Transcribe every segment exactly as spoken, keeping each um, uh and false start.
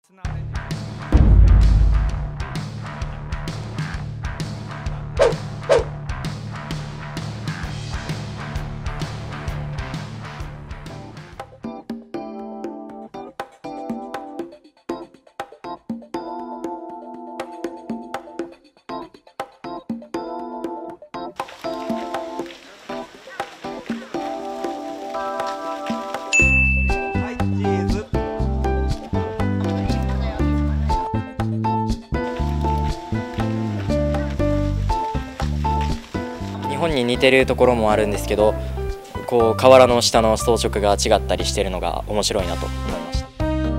日本に似てるところもあるんですけど、こう瓦の下の装飾が違ったりしてるのが面白いなと思いました。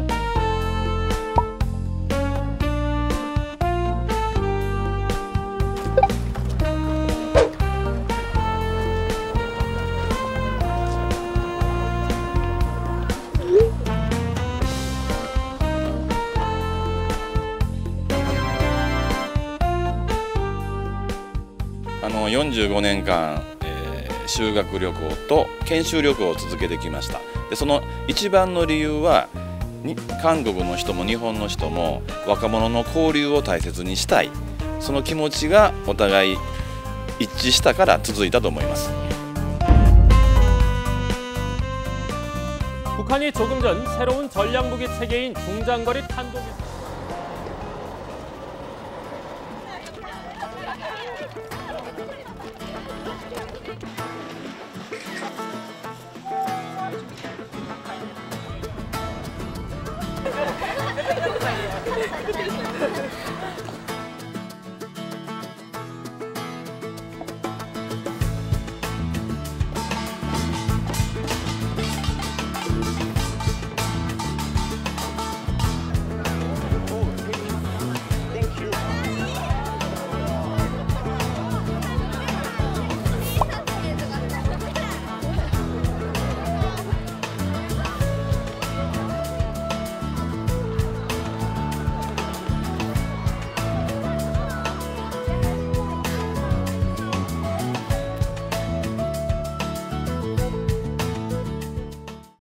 あのよんじゅうごねんかん、えー、修学旅行と研修旅行を続けてきました。でその一番の理由はに韓国の人も日本の人も若者の交流を大切にしたい、その気持ちがお互い一致したから続いたと思います。 북한이 조금 전 새로운 전략무기 체계인 중장거리 탄도미